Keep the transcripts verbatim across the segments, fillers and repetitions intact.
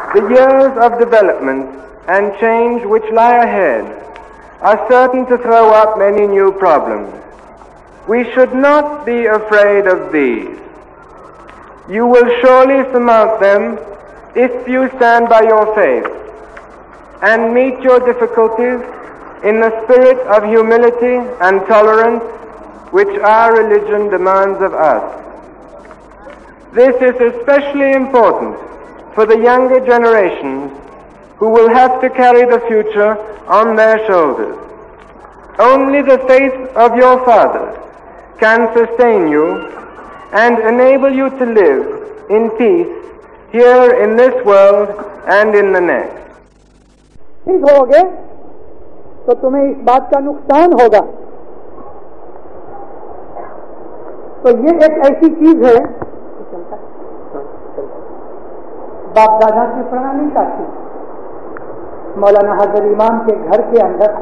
The years of development and change which lie ahead are certain to throw up many new problems. We should not be afraid of these. You will surely surmount them if you stand by your faith and meet your difficulties in the spirit of humility and tolerance which our religion demands of us. This is especially important for the younger generations who will have to carry the future on their shoulders. Only the faith of your fathers can sustain you and enable you to live in peace here in this world and in the next. ठीक होगे तो तुम्हें इस बात का नुकसान होगा। तो ये एक ऐसी चीज है, बाप दादा की प्रणाली का थी। मौलाना हजर इमाम के घर के अंदर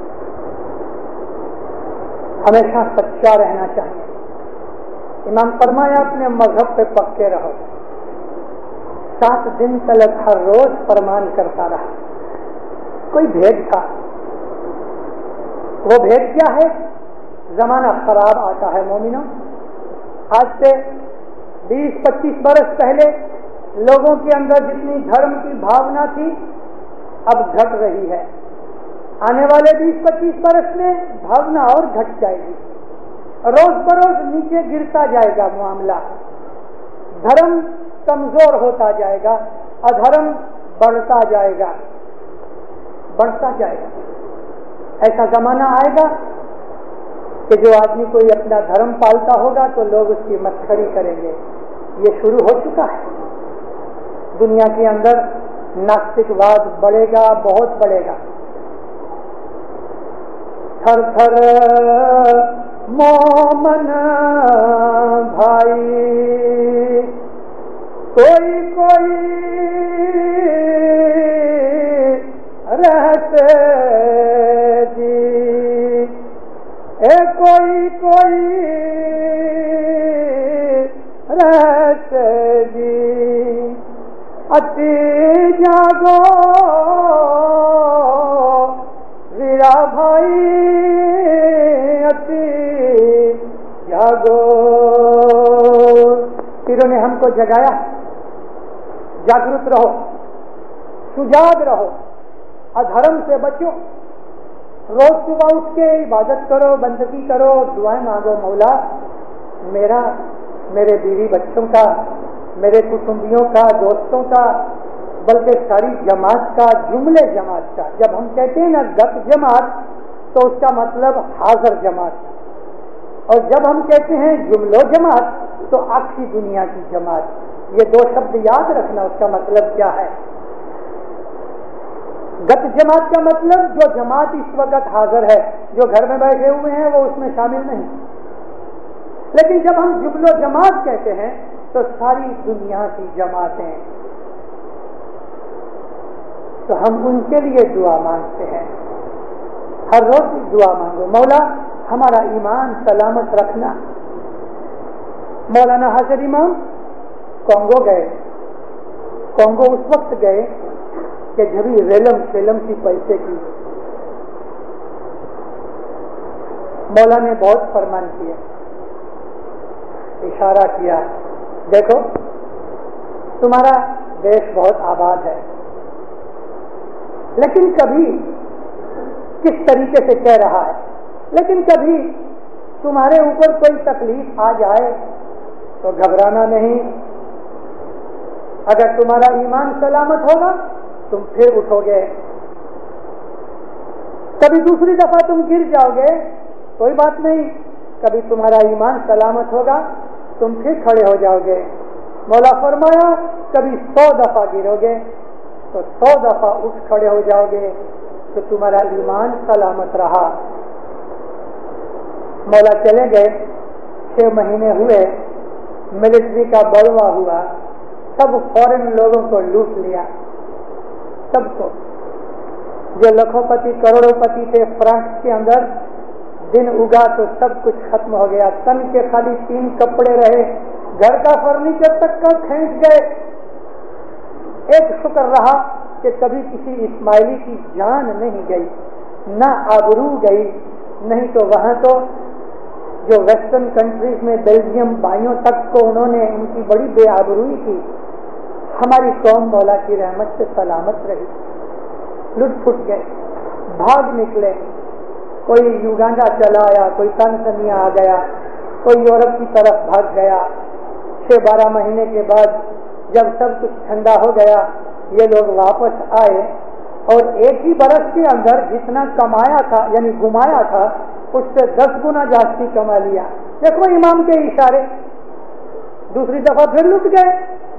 हमेशा सच्चा रहना चाहिए। इमाम फरमाया अपने मजहब पे पक्के रहो। सात दिन तक हर रोज फरमान करता रहा। कोई भेद था, वो भेद क्या है? जमाना खराब आता है मोमिनों। आज से बीस पच्चीस बरस पहले लोगों के अंदर जितनी धर्म की भावना थी अब घट रही है। आने वाले बीस पच्चीस बरस में भावना और घट जाएगी। रोज बरोज नीचे गिरता जाएगा मामला। धर्म कमजोर होता जाएगा, अधर्म बढ़ता जाएगा बढ़ता जाएगा। ऐसा जमाना आएगा कि जो आदमी कोई अपना धर्म पालता होगा तो लोग उसकी मस्खरी करेंगे। ये शुरू हो चुका है। दुनिया के अंदर नास्तिकवाद बढ़ेगा, बहुत बढ़ेगा। थर थर मोमन भाई, कोई कोई रहते जी, ए कोई कोई रहते जी, अति जागो वीरा भाई, अति जागो। पीरों ने हमको जगाया, जागरूक रहो, सुजाग रहो, अधर्म से बचो। रोज सुबह उठ के इबादत करो, बंदगी करो, दुआएं मांगो। मौला मेरा, मेरे बीवी बच्चों का, मेरे कुटुंबियों का, दोस्तों का, बल्कि सारी जमात का, जुमले जमात का। जब हम कहते हैं ना गत जमात तो उसका मतलब हाजिर जमात, और जब हम कहते हैं जुमलो जमात तो आखिरी दुनिया की जमात। ये दो शब्द याद रखना, उसका मतलब क्या है। गत जमात का मतलब जो जमात इस वक्त हाजिर है, जो घर में बैठे हुए हैं वो उसमें शामिल नहीं। लेकिन जब हम जुमलो जमात कहते हैं तो सारी दुनिया की जमातें, तो हम उनके लिए दुआ मांगते हैं। हर रोज दुआ मांगो, मौला हमारा ईमान सलामत रखना। मौलाना हाजिर इमाम कॉन्गो गए। कॉन्गो उस वक्त गए कि जब ही रेलम सेलम की पैसे की। मौला ने बहुत फरमान किए, इशारा किया, देखो तुम्हारा देश बहुत आबाद है, लेकिन कभी किस तरीके से कह रहा है, लेकिन कभी तुम्हारे ऊपर कोई तकलीफ आ जाए तो घबराना नहीं। अगर तुम्हारा ईमान सलामत होगा तुम फिर उठोगे। कभी दूसरी दफा तुम गिर जाओगे, कोई बात नहीं, कभी तुम्हारा ईमान सलामत होगा तुम फिर खड़े हो जाओगे। मौला फरमाया कभी सौ दफा गिरोगे तो सौ दफा उठ खड़े हो जाओगे, तो तुम्हारा ईमान सलामत रहा। मौला चले गए, छह महीने हुए, मिलिट्री का बलवा हुआ, सब फॉरेन लोगों को लूट लिया, सबको। जो लखोपति करोड़ोपति थे फ्रांस के अंदर, दिन उगा तो सब कुछ खत्म हो गया। तन के खाली तीन कपड़े रहे, घर का फर्नीचर तक का खींच गए। ایک شکر رہا کہ کبھی کسی اسماعیلی کی جان نہیں گئی، نہ آبرو گئی. نہیں تو وہاں تو جو ویسٹرن کنٹریز میں بیلجیم بھائیوں تک کو انہوں نے ان کی بڑی بے آبروئی کی. ہماری قوم مولا کی رحمت سے سلامت رہی. لٹ پھٹ گئے، بھاگ نکلے. کوئی یوگانڈا چلا آیا، کوئی تنزانیہ آ گیا، کوئی یورپ کی طرف بھاگ گیا. چھ بارہ مہینے کے بعد جب سب کچھ ٹھنڈا ہو گیا یہ لوگ واپس آئے اور ایک ہی برس کے اندر جتنا کمایا تھا یعنی گمایا تھا اس سے دس گنا جاستی کما لیا. دیکھو امام کے اشارے. دوسری دفعہ پھر لٹ گئے.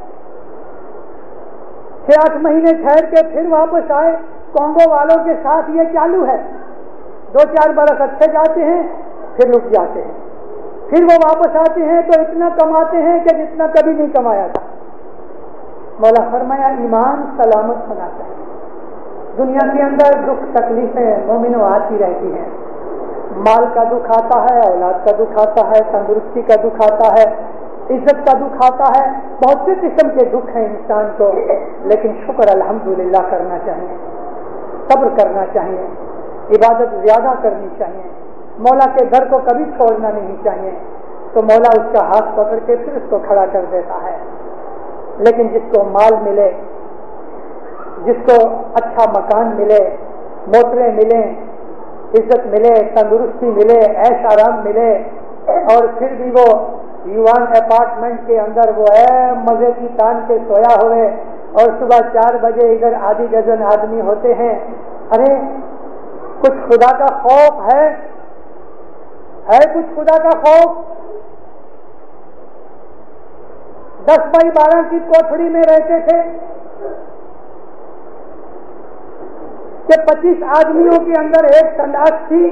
چھ آٹھ مہینے ٹھہر کے پھر واپس آئے. کانگو والوں کے ساتھ یہ چالو ہے. دو چار برس اچھے جاتے ہیں پھر لٹ جاتے ہیں. پھر وہ واپس آتے ہیں تو اتنا کماتے ہیں کہ جتنا کبھی نہیں کمایا تھا. مولا فرمایا ایمان سلامت ہونا چاہیے. دنیا کے اندر دکھ تکلیفیں مومنوں آتی رہتی ہیں. مال کا دکھ آتا ہے، اولاد کا دکھ آتا ہے، تندرستی کا دکھ آتا ہے، عزت کا دکھ آتا ہے. بہت سے قسم کے دکھ ہیں انسان کو، لیکن شکر الحمدللہ کرنا چاہیے، صبر کرنا چاہیے، عبادت زیادہ کرنی چاہیے. مولا کے گھر کو کبھی چھوڑنا نہیں چاہیے. تو مولا اس کا ہاتھ پکڑ کے پھر اس کو کھڑا کر دیتا ہے. لیکن جس کو مال ملے، جس کو اچھا مکان ملے، موٹریں ملیں، عزت ملے، تندرستی ملے، عیش آرام ملے، اور پھر بھی وہ یوان اپارٹمنٹ کے اندر وہ ہے مزے کی تان کے سویا ہوئے اور صبح چار بجے ادھر آدھی ڈزن آدمی ہوتے ہیں. ارے کچھ خدا کا خوف ہے ہے کچھ خدا کا خوف؟ دس بائی بارہ کی کوٹھڑی میں رہتے تھے کہ پچیس آدمیوں کے اندر ایک تلاش تھی.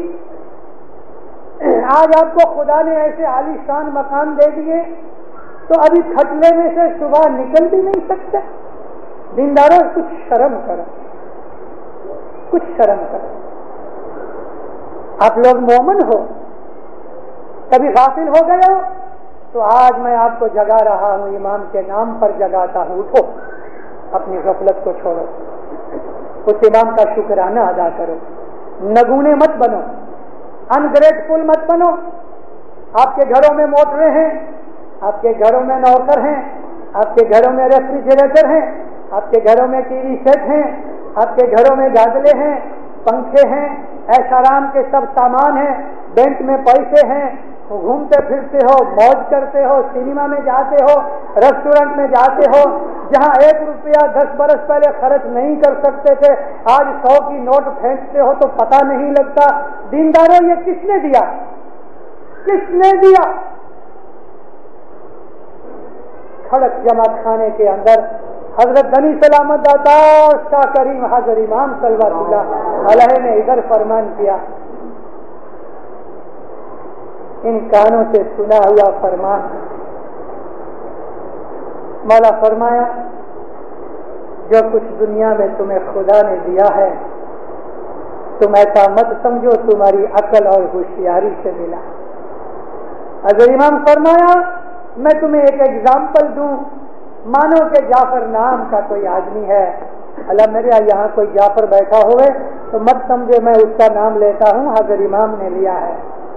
آج آپ کو خدا نے ایسے عالی شان مکان دے دیے تو ابھی کھٹلے میں سے صبح نکل بھی نہیں سکتے. دینداروں کچھ شرم کرو، کچھ شرم کرو. آپ لوگ مومن ہو، کبھی غافل ہو گئے ہو تو آج میں آپ کو جگا رہا ہوں، امام کے نام پر جگاتا ہوں. اٹھو، اپنی غفلت کو چھوڑو، اس امام کا شکرانہ ادا کرو. نگونے مت بنو، انگریٹفل مت بنو. آپ کے گھروں میں موٹریں ہیں، آپ کے گھروں میں نوکر ہیں، آپ کے گھروں میں ریفریجریٹر ہیں، آپ کے گھروں میں ٹی وی سیٹ ہیں، آپ کے گھروں میں گاجلے ہیں، پنکھے ہیں، ایش آرام کے سب سامان ہیں، بینک میں پیسے ہیں، گھومتے پھرتے ہو، موج کرتے ہو، سنیما میں جاتے ہو، ریسٹورنٹ میں جاتے ہو. جہاں ایک روپیہ دس برس پہلے خرچ نہیں کر سکتے تھے آج سو کی نوٹ پھینکتے ہو تو پتہ نہیں لگتا. دینداروں یہ کس نے دیا؟ کس نے دیا؟ کھڑک جماعت خانے کے اندر حضرت غنی سلامت داتا شاہ کریم حاضر امام صلوات اللہ علیہ نے ادھر فرمان کیا. ان کانوں سے سنا ہوا فرمان. مولا فرمایا جو کچھ دنیا میں تمہیں خدا نے دیا ہے تم ایسا مت سمجھو تمہاری عقل اور ہوشیاری سے ملا. حضرت امام فرمایا میں تمہیں ایک ایگزامپل دوں. مانو کہ جعفر نام کا کوئی آدمی ہے، اللہ میرے یہاں کوئی جعفر بیٹھا ہوئے تو مت سمجھے میں اس کا نام لیتا ہوں، حضرت امام نے لیا ہے.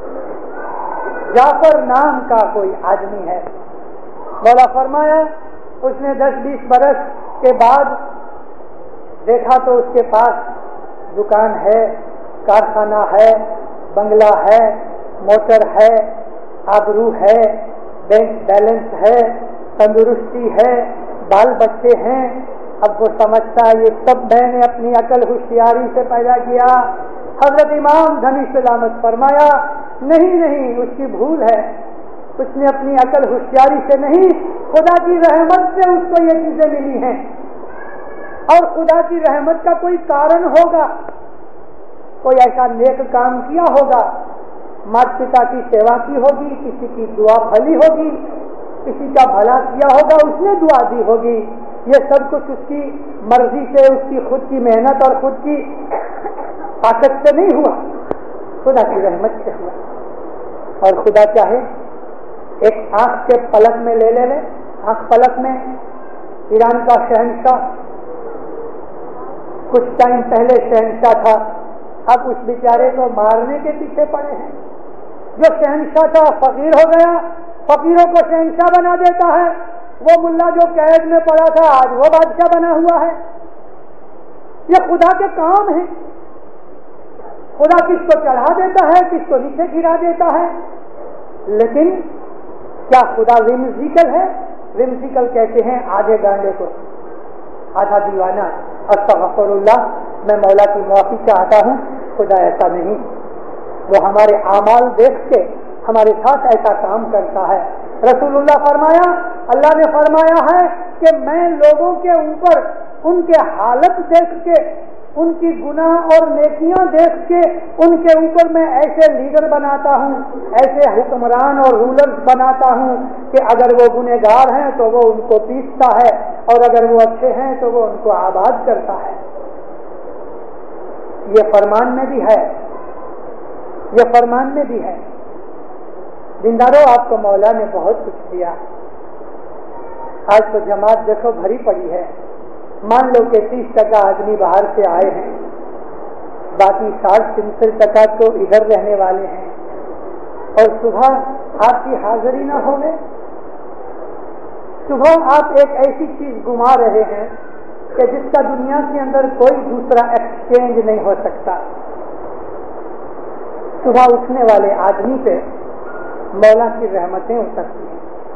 جعفر نام کا کوئی آدمی ہے. مولا فرمایا اس نے دس بیس برس کے بعد دیکھا تو اس کے پاس دکان ہے، کارخانہ ہے، بنگلہ ہے، موٹر ہے، آبرو ہے، بینک بیلنس ہے، تندرستی ہے، بال بچے ہیں. اب وہ سمجھتا ہے یہ سب میں نے اپنی عقل ہوشیاری سے پیدا کیا. حضرت امام غنی سلامت فرمایا نہیں نہیں، اس کی بھول ہے. اس نے اپنی عقل ہوشیاری سے نہیں، خدا کی رحمت سے اس کو یہ چیزیں ملی ہیں. اور خدا کی رحمت کا کوئی کارن ہوگا، کوئی ایسا نیک کام کیا ہوگا، ماتا پتا کی سیوا کی ہوگی، کسی کی دعا پھلی ہوگی، کسی کا بھلا کیا ہوگا، اس نے دعا دی ہوگی. یہ سب کچھ اس کی مرضی سے، اس کی خود کی محنت اور خود کی طاقت سے نہیں ہوا، خدا کی رحمت سے ہوا. اور خدا چاہے ایک آنکھ کے پلک میں لے لے لے. آنکھ پلک میں ایران کا شہنشاہ کچھ ٹائم پہلے شہنشاہ تھا، اب اس بیچارے کو مارنے کے پیچھے پڑے ہیں۔ جو شہنشاہ تھا فقیر ہو گیا، فقیروں کو شہنشاہ بنا دیتا ہے۔ وہ ملا جو قید میں پڑا تھا آج وہ بادشاہ بنا ہوا ہے۔ یہ خدا کے کام ہیں، خدا کس کو چڑھا دیتا ہے، کس کو نیچے گرا دیتا ہے۔ لیکن کیا خدا ومزیکل ہے؟ ومزیکل کہتے ہیں آدھے گانڈے کو، آدھا دیوانہ۔ استغفر اللہ، میں مولا کی معافی چاہتا ہوں، خدا ایسا نہیں۔ وہ ہمارے اعمال دیکھ کے ہمارے ساتھ ایسا کام کرتا ہے۔ رسول اللہ فرمایا، اللہ نے فرمایا ہے کہ میں لوگوں کے اوپر ان کے حالت دیکھ کے، ان کی گناہ اور نیکیاں دیکھ کے ان کے اوپر میں ایسے لیڈر بناتا ہوں، ایسے حکمران اور رولرز بناتا ہوں کہ اگر وہ گنہگار ہیں تو وہ ان کو پیستا ہے، اور اگر وہ اچھے ہیں تو وہ ان کو آباد کرتا ہے۔ یہ فرمان میں بھی ہے، یہ فرمان میں بھی ہے۔ دینداروں، آپ کو مولا نے بہت کچھ دیا۔ آج تو جماعت دیکھو بھری پڑی ہے۔ مان لو کہ تیس ٹکا آدمی باہر سے آئے ہیں، باقی ساٹھ پینسٹھ ٹکا تو ادھر رہنے والے ہیں، اور صبح آپ کی حاضری نہ ہونے، صبح آپ ایک ایسی چیز گما رہے ہیں کہ جس کا دنیا کے اندر کوئی دوسرا ایکسچینج نہیں ہو سکتا۔ صبح اٹھنے والے آدمی پہ مولا کی رحمتیں اترتی ہیں۔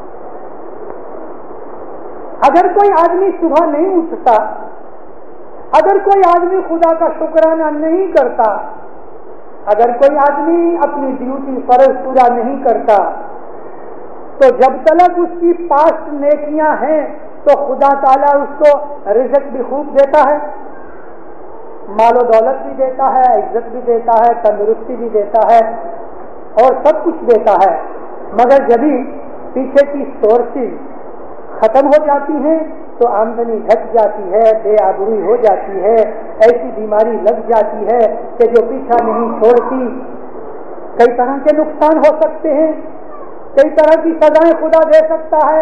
اگر کوئی آدمی صبح نہیں اٹھتا، اگر کوئی آدمی خدا کا شکرانہ نہیں کرتا، اگر کوئی آدمی اپنی ڈیوٹی فرض پورا نہیں کرتا، تو جب تک اس کی پاسٹ نیکیاں ہیں تو خدا تعالیٰ اس کو رزق بھی خوب دیتا ہے، مال و دولت بھی دیتا ہے، عزت بھی دیتا ہے، تندرستی بھی دیتا ہے، اور سب کچھ دیتا ہے۔ مگر جبھی پیچھے کی سورسز ختم ہو جاتی ہیں تو آمدنی گھٹ جاتی ہے، بے آبروئی ہو جاتی ہے، ایسی بیماری لگ جاتی ہے کہ جو پیچھا نہیں چھوڑتی۔ کئی طرح کے نقصان ہو سکتے ہیں، کئی طرح کی سزائیں خدا دے سکتا ہے۔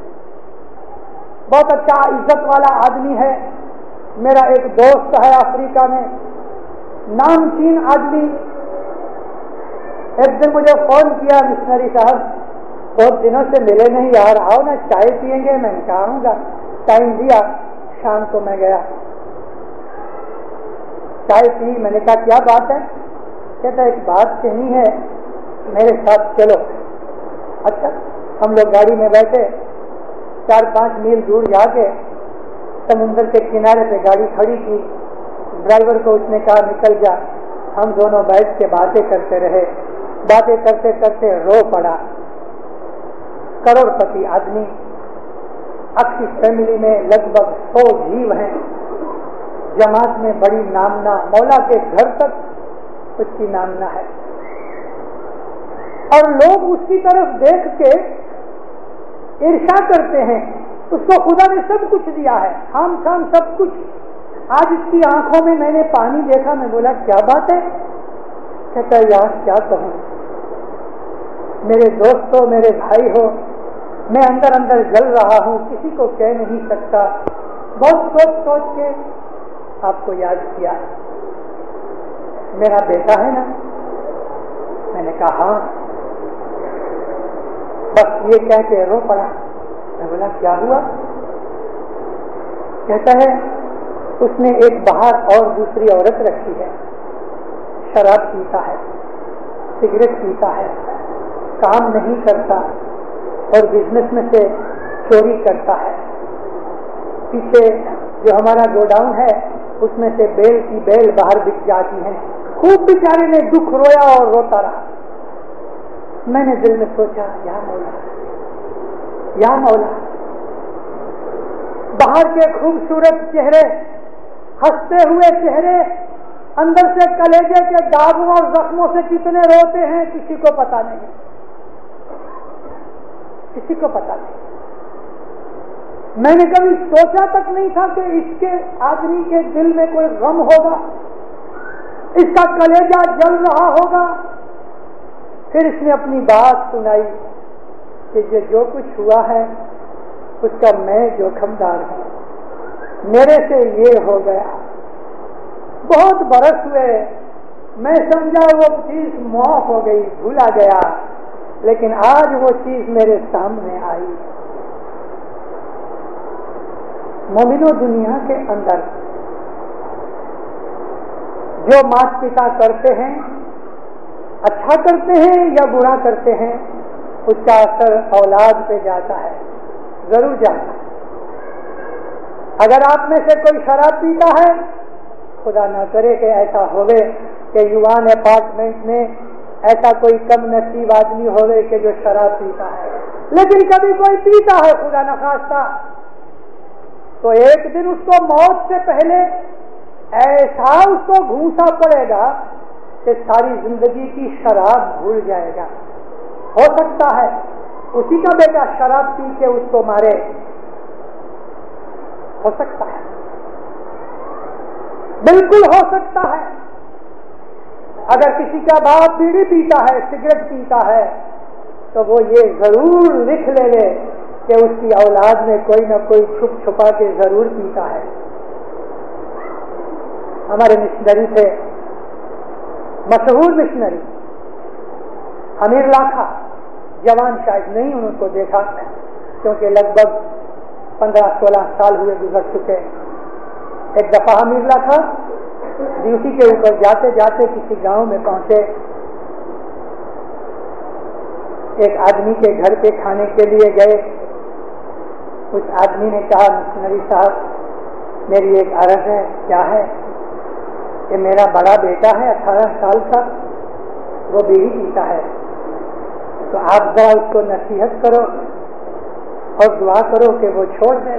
بہت اچھا عزت والا آدمی ہے، میرا ایک دوست ہے افریقہ میں، نامچین آدمی، ایک دن مجھے فون کیا، مشنری صاحب بہت دنوں سے ملے نہیں یار، آؤ نا چائے پئیں گے۔ میں نے کہا آؤں گا، ٹائم دیا، شام کو میں گیا، چائے پی۔ میں نے کہا کیا بات ہے؟ کہتا ایک بات کہنی ہے، میرے ساتھ چلو۔ اچھا، ہم لوگ گاڑی میں بیٹھے، چار پانچ میل دور جا کے سمندر کے کنارے پہ گاڑی کھڑی کی، ڈرائیور کو اس نے کہا نکل جا۔ ہم دونوں بیٹھ کے باتیں کرتے رہے، باتیں کرتے کرتے رو پڑا۔ کروڑ پتی آدمی، اپنی فیملی میں لگ بھگ سو جیو ہیں، جماعت میں بڑی نامنا، مولا کے گھر تک اس کی نامنا ہے، اور لوگ اس کی طرف دیکھ کے عرشا کرتے ہیں، اس کو خدا نے سب کچھ دیا ہے، خام خام سب کچھ۔ آج اس کی آنکھوں میں میں نے پانی دیکھا، میں بولا کیا بات ہے؟ کہتا ہے یار کیا کہوں، میرے دوستو، میرے بھائی ہو، میں اندر اندر جل رہا ہوں، کسی کو کہہ نہیں سکتا۔ بہت سوچ سوچ کے آپ کو یاد کیا، میرا بیٹا ہے نا؟ میں نے کہا ہاں۔ بس یہ کہہ کے رو پڑا۔ میں بولا کیا ہوا؟ کہتا ہے اس نے ایک باہر اور دوسری عورت رکھی ہے، شراب پیتا ہے، سگریٹ پیتا ہے، کام نہیں کرتا، اور بزنس میں سے چوری کرتا ہے۔ پیچھے جو ہمارا گوڈاؤن ہے اس میں سے بیل کی بیل باہر بک جاتی ہیں۔ خوب بیچارے نے دکھ رویا اور روتا رہا۔ میں نے دل میں سوچا یا مولا، یا مولا، باہر کے خوبصورت چہرے، ہنستے ہوئے چہرے، اندر سے کلیجے کے داغوں اور زخموں سے کتنے روتے ہیں کسی کو پتا نہیں، کسی کو پتا نہیں۔ میں نے کبھی سوچا تک نہیں تھا کہ اس کے آدمی کے دل میں کوئی غم ہوگا، اس کا کلیجہ جل رہا ہوگا۔ پھر اس نے اپنی بات سنائی کہ یہ جو کچھ ہوا ہے اس کا میں جوخم دار ہوں، میرے سے یہ ہو گیا، بہت برس ہوئے، میں سمجھا وہ چیز معاف ہو گئی، بھولا گیا، لیکن آج وہ چیز میرے سامنے آئی۔ مومنو، دنیا کے اندر جو مات پتا کرتے ہیں، اچھا کرتے ہیں یا برا کرتے ہیں، اس کا اثر اولاد پہ جاتا ہے، ضرور جاتا ہے۔ اگر آپ میں سے کوئی شراب پیتا ہے، خدا نہ کرے کہ ایسا ہوئے کہ یوان اپارٹمنٹ میں ایسا کوئی کم نصیب آدمی ہوئے کہ جو شراب پیتا ہے، لیکن کبھی کوئی پیتا ہے خدا نہ خواستہ، تو ایک دن اس کو موت سے پہلے ایسا اس کو گھونسا پڑے گا کہ ساری زندگی کی شراب بھول جائے گا۔ ہو سکتا ہے اسی کا بیٹا شراب پی کے اس کو مارے، ہو سکتا ہے، بالکل ہو سکتا ہے۔ اگر کسی کا باپ بیڑی پیتا ہے، سگریٹ پیتا ہے، تو وہ یہ ضرور لکھ لے لے کہ اس کی اولاد میں کوئی نہ کوئی چھپ چھپا کے ضرور پیتا ہے۔ ہمارے مشنری تھے، مشہور مشنری امیر لاکھا، جوان شاید نہیں ان کو دیکھا کیونکہ لگ بھگ پندرہ سولہ سال ہوئے گزر چکے۔ ایک دفعہ امیر لاکھا ڈیوٹی کے اوپر جاتے جاتے کسی گاؤں میں پہنچے، ایک آدمی کے گھر پہ کھانے کے لیے گئے۔ اس آدمی نے کہا، مشنری صاحب میری ایک عرض ہے۔ کیا ہے؟ کہ میرا بڑا بیٹا ہے اٹھارہ سال کا، وہ بیڑی پیتا ہے، تو آپ ذرا اس کو نصیحت کرو اور دعا کرو کہ وہ چھوڑ دے۔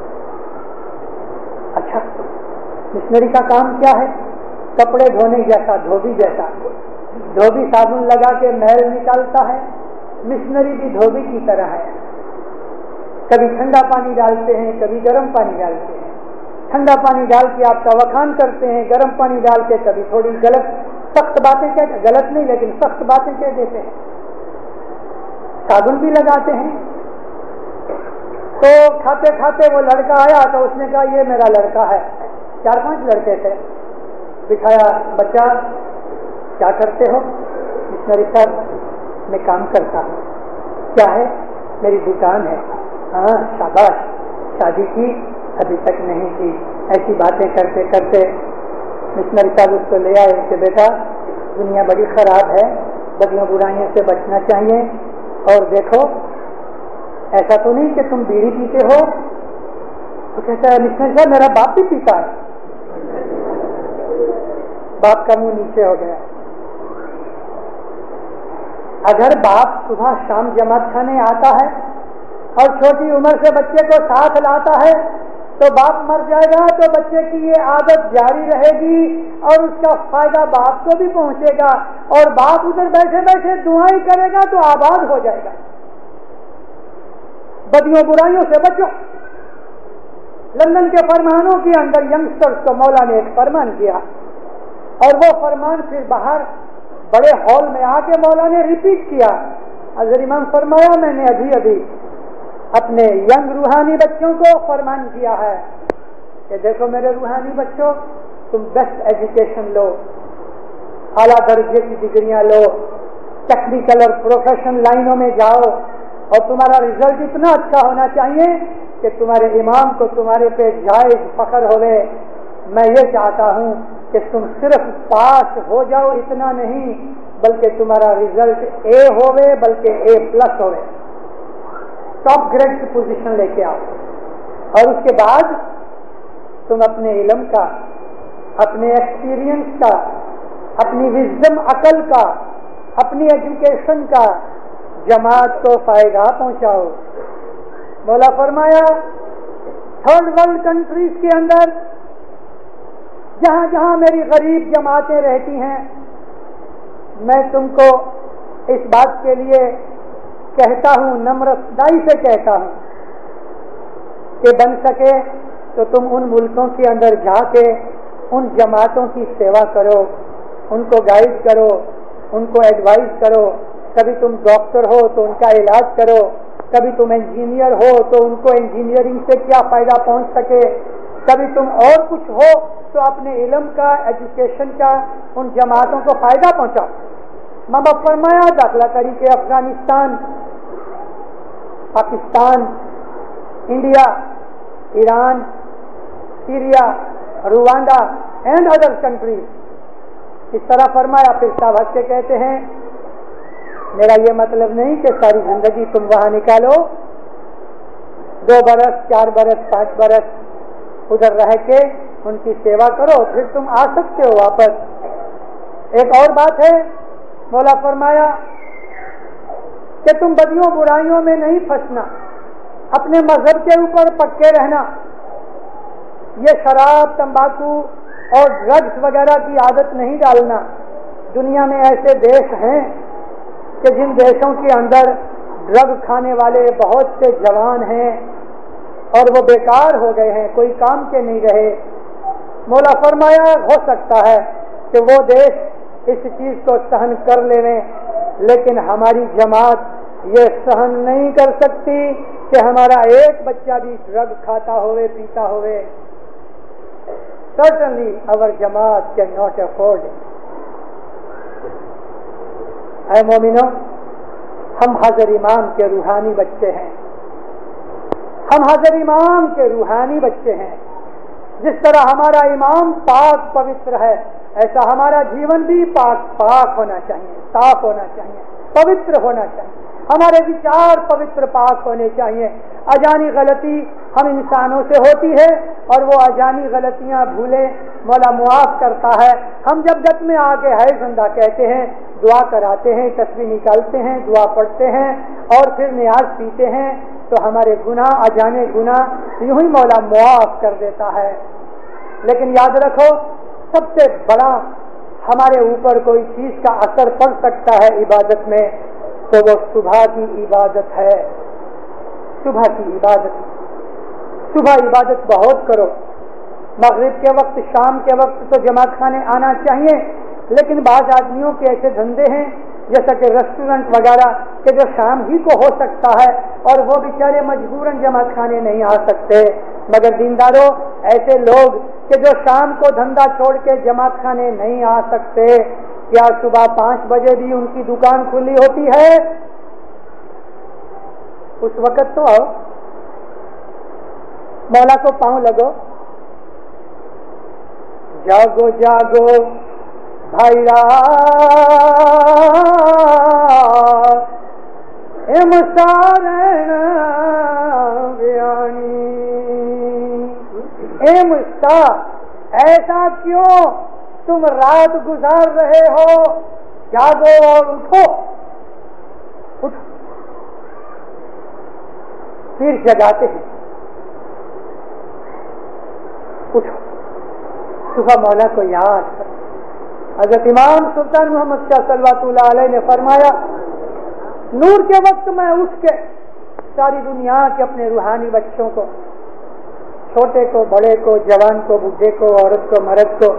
اچھا، مشنری کا کام کیا ہے؟ کپڑے دھونے جیسا، دھوبی جیسا، دھوبی صابن لگا کے میل نکالتا ہے، مشنری بھی دھوبی کی طرح ہے، کبھی ٹھنڈا پانی ڈالتے ہیں، کبھی گرم پانی ڈالتے ہیں، ٹھنڈا پانی ڈال کے آپ کا وکھان کرتے ہیں، گرم پانی ڈال کے کبھی تھوڑی غلط سخت باتیں کہہ غلط نہیں لیکن سخت باتیں کہہ دیتے ہیں، صابن بھی لگاتے ہیں۔ تو کھاتے کھاتے وہ لڑکا آیا تو اس نے کہا یہ میرا لڑکا ہے، چار پانچ لڑکے تھے، بٹھایا، بچہ کیا کرتے ہو؟ مشنری صاحب میں کام کرتا ہوں۔ کیا ہے؟ میری دکان ہے۔ ہاں شاباش، شادی کی؟ ابھی تک نہیں کی۔ ایسی باتیں کرتے کرتے مشنری صاحب اس کو لے آئے کہ بیٹا دنیا بڑی خراب ہے، بدیوں برائیوں سے بچنا چاہیے، اور دیکھو ایسا تو نہیں کہ تم بیڑی پیتے ہو۔ تو کہتا ہے مشنری صاحب میرا باپ بھی پیتا ہے۔ باپ کا منہ نیچے ہو گیا۔ اگر باپ صبح شام جماعت کھانے آتا ہے اور چھوٹی عمر سے بچے کو ساتھ لاتا ہے تو باپ مر جائے گا تو بچے کی یہ عادت جاری رہے گی اور اس کا فائدہ باپ کو بھی پہنچے گا، اور باپ ادھر بیٹھے بیٹھے دعائیں کرے گا تو آباد ہو جائے گا۔ بدیوں برائیوں سے بچو۔ لندن کے فرمانوں کے اندر ینگسٹرز کو مولا نے ایک فرمان کیا، اور وہ فرمان پھر باہر بڑے ہال میں آ کے مولا نے ریپیٹ کیا۔ حضرت امام فرمایا میں نے ابھی ابھی اپنے ینگ روحانی بچوں کو فرمان کیا ہے کہ دیکھو میرے روحانی بچوں، تم بیسٹ ایجوکیشن لو، اعلیٰ درجے کی ڈگریاں لو، ٹیکنیکل اور پروفیشنل لائنوں میں جاؤ، اور تمہارا رزلٹ اتنا اچھا ہونا چاہیے کہ تمہارے امام کو تمہارے پہ جائز فخر ہوئے۔ میں یہ چاہتا ہوں کہ تم صرف پاس ہو جاؤ، اتنا نہیں بلکہ تمہارا رزلٹ اے ہوئے، بلکہ اے پلس ہوئے، ٹاپ گریڈ کی پوزیشن لے کے آؤ، اور اس کے بعد تم اپنے علم کا، اپنے ایکسپیرینس کا، اپنی وزڈم عقل کا، اپنی ایجوکیشن کا جماعت کو فائدہ پہنچاؤ۔ مولا فرمایا تھرڈ ورلڈ کنٹریز کے اندر جہاں جہاں میری غریب جماعتیں رہتی ہیں، میں تم کو اس بات کے لیے کہتا ہوں، نمرتائی سے کہتا ہوں کہ بن سکے تو تم ان ملکوں کے اندر جا کے ان جماعتوں کی سیوا کرو، ان کو گائیڈ کرو، ان کو ایڈوائز کرو۔ کبھی تم ڈاکٹر ہو تو ان کا علاج کرو، کبھی تم انجینئر ہو تو ان کو انجینئرنگ سے کیا فائدہ پہنچ سکے، کبھی تم اور کچھ ہو تو اپنے علم کا، ایجوکیشن کا ان جماعتوں کو فائدہ پہنچاؤ. ماں باپ فرمایا داخلہ کری کہ Afghanistan, Pakistan, India, Iran, Syria, Rwanda and other countries, اس طرح فرمایا. پھر صاحب ہنس کے کہتے ہیں میرا یہ مطلب نہیں کہ ساری زندگی تم وہاں نکالو، دو برس، چار برس، پانچ برس ادھر رہ کے ان کی سیوا کرو، پھر تم آ سکتے ہو واپس. ایک اور بات ہے، مولا فرمایا کہ تم بدیوں برائیوں میں نہیں پھنسنا، اپنے مذہب کے اوپر پکے رہنا. یہ شراب، تمباکو اور ڈرگس وغیرہ کی عادت نہیں ڈالنا. دنیا میں ایسے دیش ہیں کہ جن دیشوں کے اندر ڈرگ کھانے والے بہت سے جوان ہیں اور وہ بیکار ہو گئے ہیں، کوئی کام کے نہیں رہے. مولا فرمایا ہو سکتا ہے کہ وہ دیش اس چیز کو سہن کر لیں، لیکن ہماری جماعت یہ سہن نہیں کر سکتی کہ ہمارا ایک بچہ بھی ڈرگ کھاتا ہوئے، پیتا ہوئے. Certainly our Jamaat cannot afford it. اے مومنو، ہم حضرت امام کے روحانی بچے ہیں، ہم حضرت امام کے روحانی بچے ہیں. جس طرح ہمارا امام پاک پوتر ہے، ایسا ہمارا جیون بھی پاک پاک ہونا چاہیے، صاف ہونا چاہیے، پوتر ہونا چاہیے. ہمارے وچار پوتر پاک ہونے چاہیے. اجانی غلطی ہم انسانوں سے ہوتی ہے اور وہ اجانی غلطیاں بھولے مولا معاف کرتا ہے. ہم جب جت میں آ کے ہے زندہ کہتے ہیں، دعا کراتے ہیں، تسبیح نکالتے ہیں، دعا پڑھتے ہیں اور پھر نیاز پیتے ہیں تو ہمارے گناہ، اجانے گناہ یوں ہی مولا معاف کر دیتا ہے. لیکن یاد رکھو، سب سے بڑا ہمارے اوپر کوئی چیز کا اثر پڑ سکتا ہے عبادت میں تو وہ صبح کی عبادت ہے. صبح کی عبادت، صبح عبادت بہت کرو. مغرب کے وقت، شام کے وقت تو جماعت خانے آنا چاہیے، لیکن بعض آدمیوں کے ایسے دھندے ہیں جیسا کہ ریسٹورنٹ وغیرہ کہ جو شام ہی کو ہو سکتا ہے اور وہ بیچارے مجبوراً جماعت خانے نہیں آ سکتے. مگر دینداروں، ایسے لوگ کہ جو شام کو دھندا چھوڑ کے جماعت خانے نہیں آ سکتے، کیا صبح پانچ بجے بھی ان کی دکان کھلی ہوتی ہے؟ اس وقت تو آؤ، مولا کو پاؤں لگو، جاگو جاگو بھائی را اے مستارین بیانی، اے مستا ایسا کیوں تم رات گزار رہے ہو؟ جاگو اور اٹھو، اٹھو. پھر جگاتے ہیں، اٹھو، صبح مولا کو یاد کرو. حضرت امام سلطان محمد شاہ صلوات اللہ علیہ نے فرمایا، نور کے وقت میں اٹھ کے ساری دنیا کے اپنے روحانی بچوں کو، چھوٹے کو، بڑے کو، جوان کو، بوڑھے کو، عورت کو، مرد کو،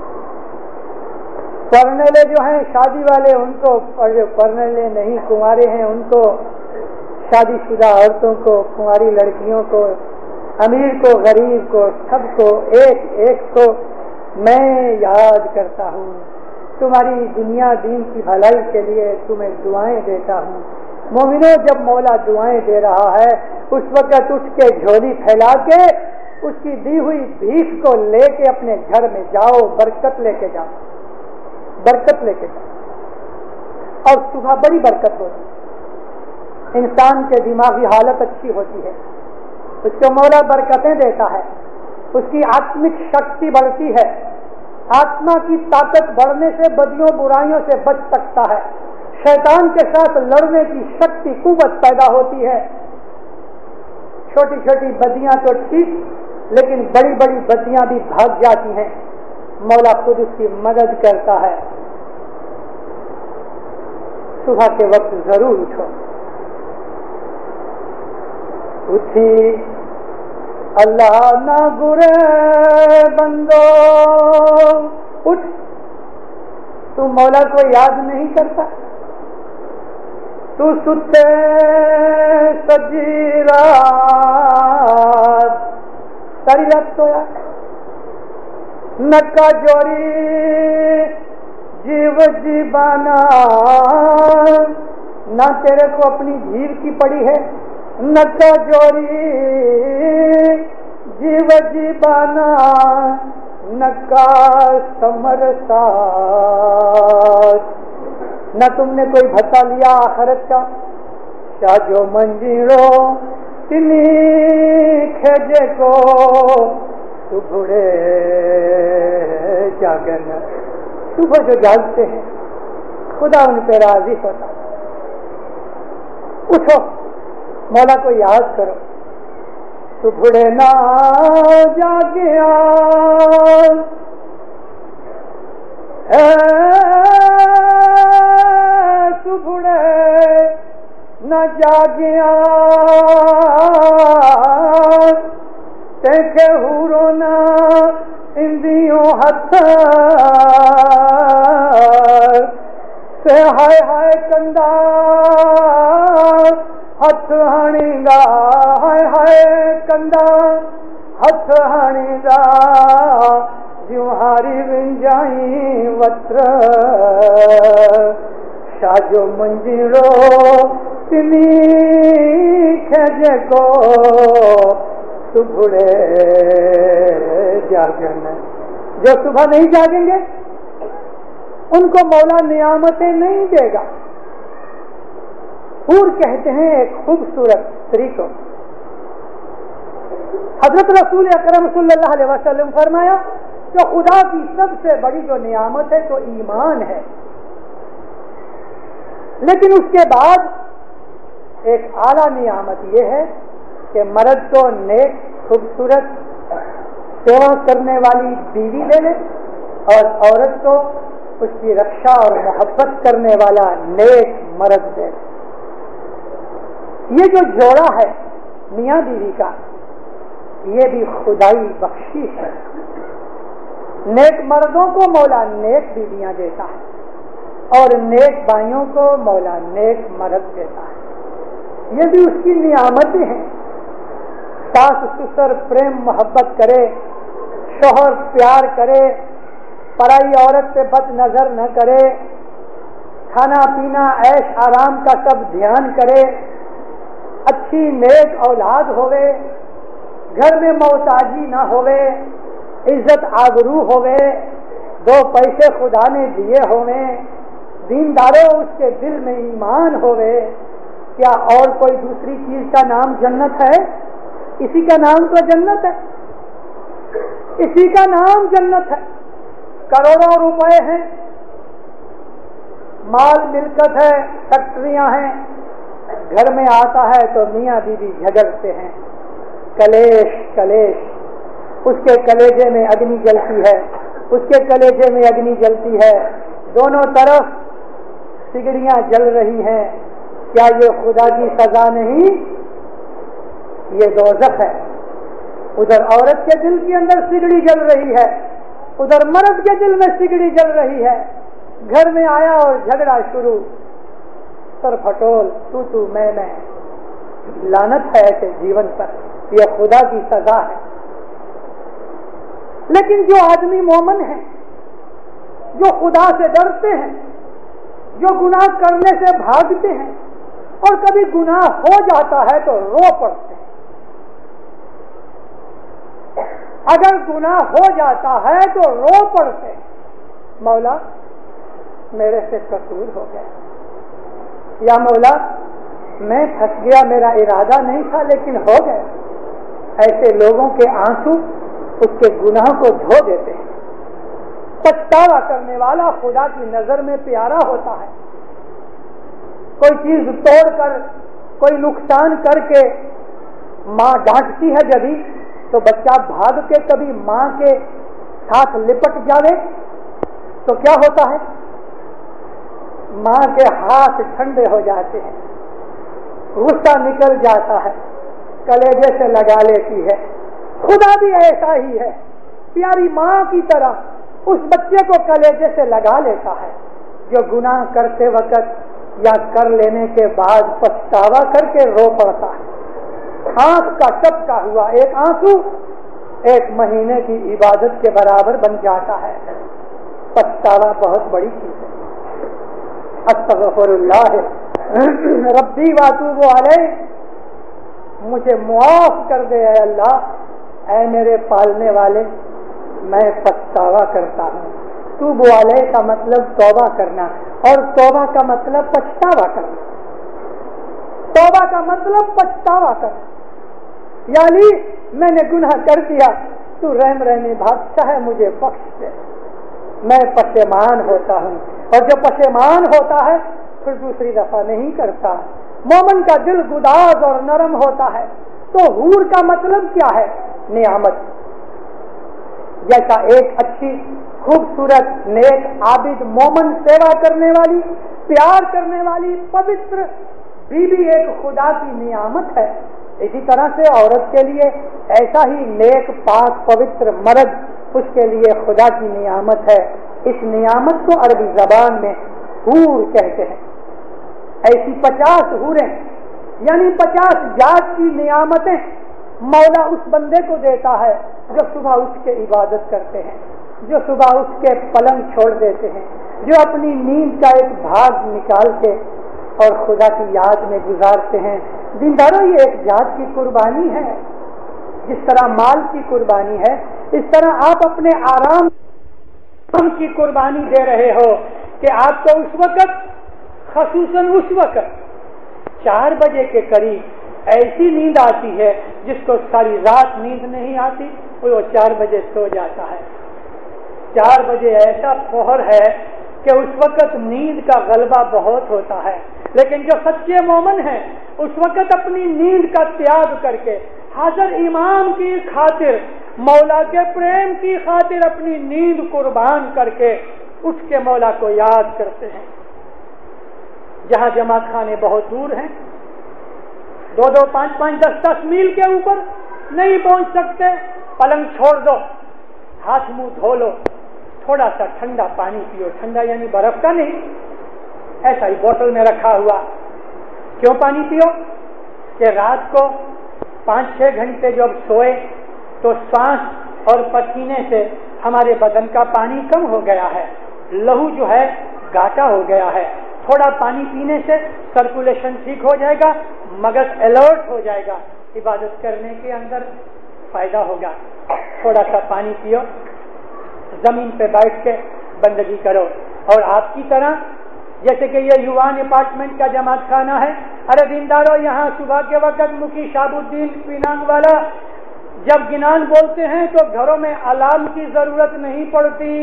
پڑھنے لے جو ہیں شادی والے ان کو، اور جو پڑھنے لے نہیں کنوارے ہیں ان کو، شادی شدہ عورتوں کو، کنواری لڑکیوں کو، امیر کو، غریب کو، سب کو، ایک ایک کو میں یاد کرتا ہوں. تمہاری دنیا دین کی بھلائی کے لیے تمہیں دعائیں دیتا ہوں. مومنوں، جب مولا دعائیں دے رہا ہے اس وقت اٹھ کے جھولی پھیلا کے اس کی دی ہوئی بھیک کو لے کے اپنے گھر میں جاؤ، برکت لے کے جاؤ، برکت لے کے جاؤ. اور صبح بڑی برکت ہوتی ہے، انسان کے دماغی حالت اچھی ہوتی ہے، اس کو مولا برکتیں دیتا ہے، اس کی آتمک شکتی بڑھتی ہے، آتما کی طاقت بڑھنے سے بدیوں برائیوں سے بچ سکتا ہے، شیطان کے ساتھ لڑنے کی شکتی قوت پیدا ہوتی ہے. چھوٹی چھوٹی بدیاں تو ٹھیک، لیکن بڑی بڑی بدیاں بھی بھاگ جاتی ہیں، مولا خود اس کی مدد کرتا ہے. صبح کے وقت ضرور اٹھو. اٹھی اللہ نہ گرے بندو، اٹھ. تو مولا کو یاد نہیں کرتا؟ تو ستے سجی رات ساری رات سویا نکا جوری جیو جیبانا نہ تیرے کو اپنی جیو کی پڑی ہے نکا جوری جیو جیبانا نکا سمرتا نہ تم نے کوئی بھتا لیا آخرت کا شاجو منجیڑو تنی کھجے کو صبحے جاگن صبح جو جاگتے ہیں خدا ان پہ راضی ہوتا اٹھو مولا کو یاد کرو صبحے نہ جاگیا صبحے نہ جاگیا دیکھے ہورو نہ اندیوں ہاتھ سے ہائے ہائے کندا ہاتھ ہانی گا ہائے ہائے کندا ہاتھ ہانی گا جو ہاری ونجائی وطر شاجو منجیڑو تنی کھجے کو صبحے جاگن جو صبح نہیں جاگیں گے ان کو مولا نعمتیں نہیں دے گا. حور کہتے ہیں ایک خوبصورت اسطری کو. حضرت رسول اکرم صلی اللہ علیہ وسلم فرمایا کہ خدا کی سب سے بڑی جو نعمت ہے تو ایمان ہے, لیکن اس کے بعد ایک اعلیٰ نعمت یہ ہے کہ مرد کو نیک خوبصورت سیوا کرنے والی بیوی دے لے اور عورت کو اس کی رکشا اور محبت کرنے والا نیک مرد دے. یہ جو جوڑا ہے میاں بیوی کا یہ بھی خدائی بخشش ہے. نیک مردوں کو مولا نیک بیویاں دیتا ہے اور نیک بھائیوں کو مولا نیک مرد دیتا ہے. یہ بھی اس کی نعمتیں ہیں. ساس سسر پریم محبت کرے, شوہر پیار کرے, پرائی عورت پہ بد نظر نہ کرے, کھانا پینا عیش آرام کا سب دھیان کرے, اچھی نیک اولاد ہوئے, گھر میں محتاجی نہ ہوئے, عزت آبرو ہوئے, دو پیسے خدا نے دیے ہوئے, دینداروں اس کے دل میں ایمان ہوئے. کیا اور کوئی دوسری چیز کا نام جنت ہے؟ اسی کا نام تو جنت ہے, اسی کا نام جنت ہے. کروڑوں روپے ہیں, مال ملکت ہے, فیکٹریاں ہیں, گھر میں آتا ہے تو میاں بیوی جھگڑتے ہیں, کلیش کلیش. اس کے کلیجے میں اگنی جلتی ہے, اس کے کلیجے میں اگنی جلتی ہے, دونوں طرف سگڑیاں جل رہی ہیں. کیا یہ خدا کی سزا نہیں؟ یہ دوزخ ہے. ادھر عورت کے دل کے اندر سگڑی جل رہی ہے, ادھر مرد کے دل میں سگڑی جل رہی ہے. گھر میں آیا اور جھگڑا شروع, سر پھٹول, تو تو میں میں. لعنت ہے ایسے جیون پر, یہ خدا کی سزا ہے. لیکن جو آدمی مومن ہیں, جو خدا سے ڈرتے ہیں, جو گناہ کرنے سے بھاگتے ہیں اور کبھی گناہ ہو جاتا ہے تو رو پڑتے ہیں. اگر گناہ ہو جاتا ہے تو رو پڑتے ہیں, مولا میرے سے قصور ہو گیا, یا مولا میں پھنس گیا, میرا ارادہ نہیں تھا لیکن ہو گیا. ایسے لوگوں کے آنسو اس کے گناہ کو دھو دیتے ہیں. پچھتاوا کرنے والا خدا کی نظر میں پیارا ہوتا ہے. کوئی چیز توڑ کر, کوئی نقصان کر کے ماں ڈانٹتی ہے جبھی تو بچہ بھاگ کے کبھی ماں کے ساتھ لپٹ جاوے تو کیا ہوتا ہے؟ ماں کے ہاتھ ٹھنڈے ہو جاتے ہیں, غصہ نکل جاتا ہے, کلیجے سے لگا لیتی ہے. خدا بھی ایسا ہی ہے, پیاری ماں کی طرح اس بچے کو کلیجے سے لگا لیتا ہے جو گناہ کرتے وقت یا کر لینے کے بعد پچھتاوا کر کے رو پڑتا ہے. آنکھ کا ٹپکا ہوا ایک آنسو ایک مہینے کی عبادت کے برابر بن جاتا ہے. پچھتاوا بہت بڑی چیز ہے. استغفر اللہ ربی واتوب علیہ، مجھے معاف کر دے اے اللہ، اے میرے پالنے والے، میں پچھتاوا کرتا ہوں. توب علیہ کا مطلب توبہ کرنا، اور توبہ کا مطلب پچھتاوا کرنا. توبہ کا مطلب پچھتاوا کرنا، یعنی میں نے گناہ کر دیا، تو رحم رحمی بادشاہ ہے، مجھے بخش دے، میں پشیمان ہوتا ہوں. اور جو پشیمان ہوتا ہے پھر دوسری دفعہ نہیں کرتا. مومن کا دل گداز اور نرم ہوتا ہے. تو حور کا مطلب کیا ہے؟ نعمت. جیسا ایک اچھی خوبصورت نیک عابد مومن سیوا کرنے والی، پیار کرنے والی پوتر بیوی ایک خدا کی نعمت ہے، اسی طرح سے عورت کے لیے ایسا ہی نیک پاک پوتر مرد اس کے لیے خدا کی نعمت ہے. اس نعمت کو عربی زبان میں حور کہتے ہیں. ایسی پچاس حوریں یعنی پچاس جات کی نعمتیں مولا اس بندے کو دیتا ہے جو صبح اٹھ کے عبادت کرتے ہیں، جو صبح اٹھ کے پلنگ چھوڑ دیتے ہیں، جو اپنی نیند کا ایک بھاگ نکال کے اور خدا کی یاد میں گزارتے ہیں. دینداروں، یہ ایک ذات کی قربانی ہے. جس طرح مال کی قربانی ہے، اس طرح آپ اپنے آرام کی قربانی دے رہے ہو کہ آپ کو اس وقت، خصوصاً اس وقت چار بجے کے قریب ایسی نیند آتی ہے جس کو ساری رات نیند نہیں آتی، وہ چار بجے سو جاتا ہے. چار بجے ایسا پہر ہے کہ اس وقت نیند کا غلبہ بہت ہوتا ہے. لیکن جو سچے مومن ہیں اس وقت اپنی نیند کا تیاگ کر کے حاضر امام کی خاطر، مولا کے پریم کی خاطر اپنی نیند قربان کر کے اٹھ کے مولا کو یاد کرتے ہیں. جہاں جماعت خانے بہت دور ہیں، دو دو پانچ پانچ دس دس میل کے اوپر نہیں پہنچ سکتے، پلنگ چھوڑ دو، ہاتھ منہ دھو لو، تھوڑا سا ٹھنڈا پانی پیو. ٹھنڈا یعنی برف کا نہیں، ایسا ہی بوتل میں رکھا ہوا. کیوں پانی پیو؟ کہ رات کو پانچ چھ گھنٹے جب سوئے تو سانس اور پسینے سے ہمارے بدن کا پانی کم ہو گیا ہے، لہو جو ہے گاٹا ہو گیا ہے. تھوڑا پانی پینے سے سرکولیشن ٹھیک ہو جائے گا، مغز الرٹ ہو جائے گا، عبادت کرنے کے اندر فائدہ ہوگا. تھوڑا سا پانی پیو، زمین پہ بیٹھ کے بندگی کرو. اور آپ کی طرح جیسے کہ یہ یوان اپارٹمنٹ کا جماعت خانہ ہے، ارے دینداروں، یہاں صبح کے وقت مکی شاب الدین پینانگ والا جب گنان بولتے ہیں تو گھروں میں الارم کی ضرورت نہیں پڑتی.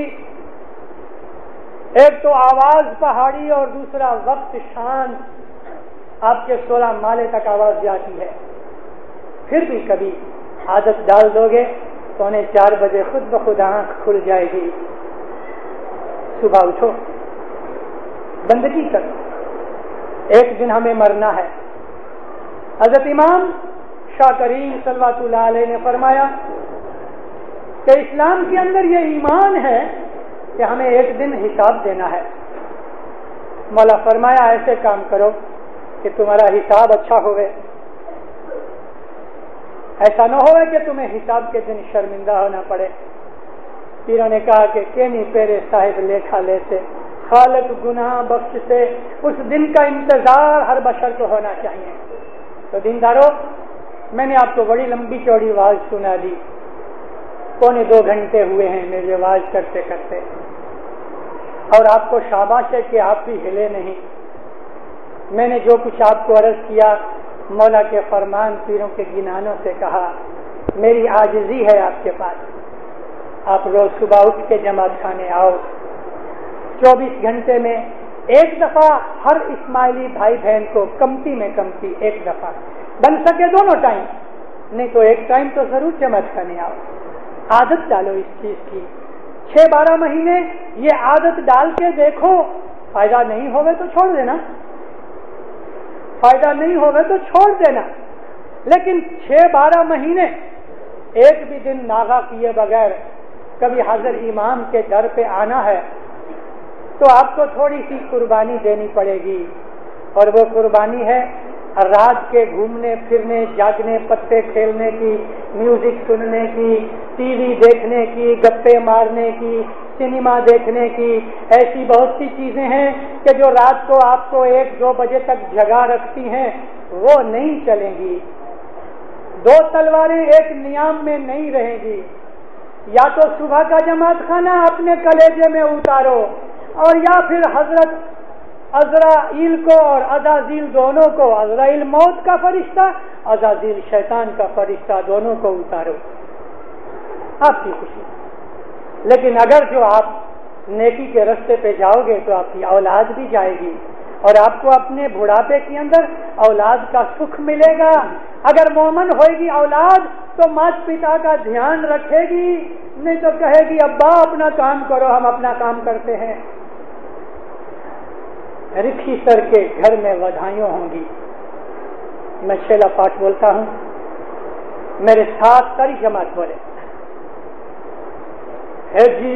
ایک تو آواز پہاڑی اور دوسرا وقت شان، آپ کے سولہ مالے تک آواز جاتی ہے. پھر بھی کبھی عادت ڈال دو گے تو انہیں چار بجے خود بخود آنکھ کھل جائے گی. صبح اٹھو، بندگی کرو. ایک دن ہمیں مرنا ہے. حضرت امام شاہ کریم صلوات اللہ علیہ نے فرمایا کہ اسلام کے اندر یہ ایمان ہے کہ ہمیں ایک دن حساب دینا ہے. مولا فرمایا ایسے کام کرو کہ تمہارا حساب اچھا ہوئے، ایسا نہ ہوئے کہ تمہیں حساب کے دن شرمندہ ہونا پڑے. پیروں نے کہا کہ کینی پیرے صاحب لیکھا لے سے خالق گناہ بخش سے، اس دن کا انتظار ہر بشر کو ہونا چاہیے. تو دیندارو، میں نے آپ کو بڑی لمبی چوڑی آواز سنا دی، پونے دو گھنٹے ہوئے ہیں میری آواز کرتے کرتے، اور آپ کو شاباش ہے کہ آپ بھی ہلے نہیں. میں نے جو کچھ آپ کو عرض کیا مولا کے فرمان پیروں کے گنانوں سے کہا. میری عاجزی ہے آپ کے پاس، آپ روز صبح اٹھ کے جماعت خانے آؤ. چوبیس گھنٹے میں ایک دفعہ ہر اسماعیلی بھائی بہن کو کمتی میں کمتی ایک دفعہ، بن سکے دونوں ٹائم، نہیں تو ایک ٹائم تو ضرور جماعت خانے آؤ. عادت ڈالو اس چیز کی. چھ بارہ مہینے یہ عادت ڈال کے دیکھو، فائدہ نہیں ہوگا تو چھوڑ دینا، فائدہ نہیں ہوگا تو چھوڑ دینا. لیکن چھ بارہ مہینے ایک بھی دن ناغا کیے بغیر کبھی حاضر امام کے در پہ آنا ہے تو آپ کو تھوڑی سی قربانی دینی پڑے گی. اور وہ قربانی ہے رات کے گھومنے پھرنے، جاگنے، پتے کھیلنے کی، میوزک سننے کی، ٹی وی دیکھنے کی، گپے مارنے کی، سنیما دیکھنے کی، ایسی بہت سی چیزیں ہیں کہ جو رات کو آپ کو ایک دو بجے تک جگا رکھتی ہیں، وہ نہیں چلیں گی۔ دو تلواریں ایک نیام میں نہیں رہیں گی، یا تو صبح کا جماعت خانہ اپنے کلیجے میں اتارو، اور یا پھر حضرت عزرائیل کو اور عزازیل دونوں کو، عزرائیل موت کا فرشتہ، عزازیل شیطان کا فرشتہ، دونوں کو اتارو، آپ کی خوشی۔ لیکن اگر جو آپ نیکی کے رستے پہ جاؤ گے تو آپ کی اولاد بھی جائے گی، اور آپ کو اپنے بڑھاپے کے اندر اولاد کا سکھ ملے گا۔ اگر مومن ہوئے گی اولاد تو مات پتا کا دھیان رکھے گی، نہیں تو کہے گی ابا اپنا کام کرو، ہم اپنا کام کرتے ہیں۔ رکھی سر کے گھر میں ودھائیوں ہوں گی۔ میں شیلا پاٹ بولتا ہوں، میرے ساتھ ساری جماعت بولے، ہے جی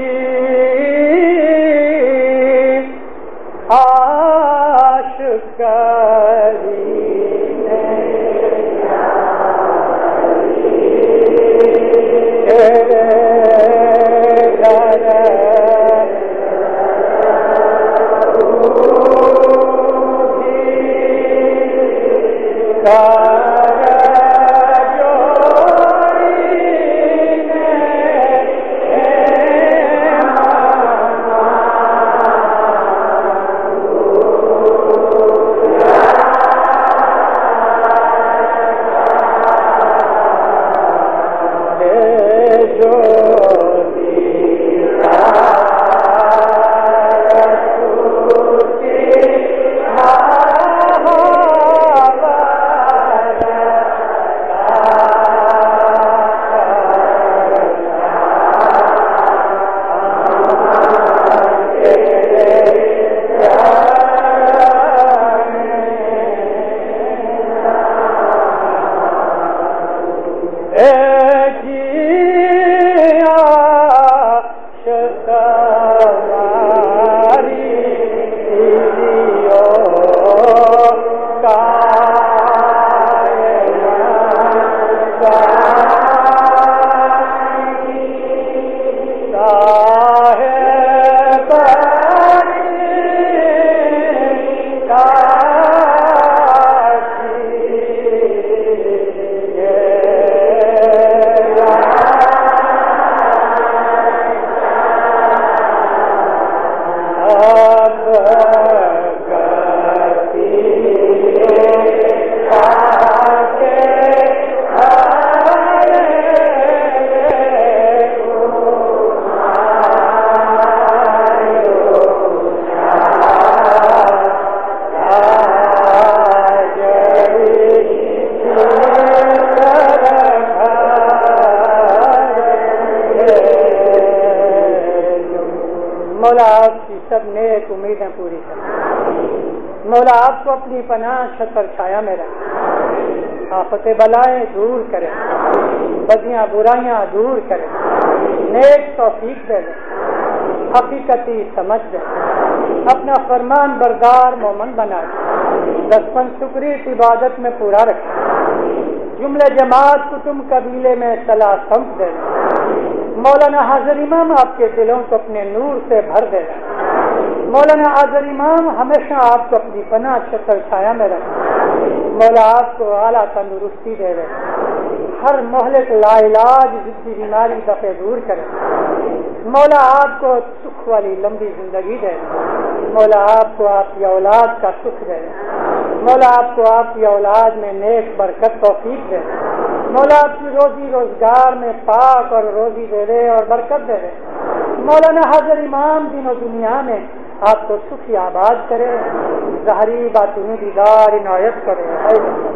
مولا آپ کو اپنی پناہ چھتر چھایا میں رکھے، آفت بلائیں دور کرے، بدیاں برائیاں دور کرے، نیک توفیق دے لے، حقیقتی سمجھ دے، اپنا فرمان بردار مومن بنا دے، دسپن شکری عبادت میں پورا رکھے، جملے جماعت کتم قبیلے میں صلاح سمت دے لے، مولانا حاضر امام آپ کے دلوں کو اپنے نور سے بھر دے لے، مولانا حاضر امام ہمیشہ آپ کو اپنی پناہ چھتر چھایا میں رکھے، مولا آپ کو اعلیٰ تندرستی دے رہے، ہر مہلک لا علاج ضدی بیماری دفع دور کرے، مولا آپ کو سکھ والی لمبی زندگی دے رہے، مولا آپ کو آپ کی اولاد کا سکھ دے رہے، مولا آپ کو آپ کی اولاد میں نیک برکت توفیق دے رہے، مولا آپ کی روزی روزگار میں پاک اور روزی دے رہے اور برکت دے رہے، مولانا حاضر امام دین و دنیا میں آپ کو سکھی آباد کرے، ظاہری باطنی دیدار عنایت کرے۔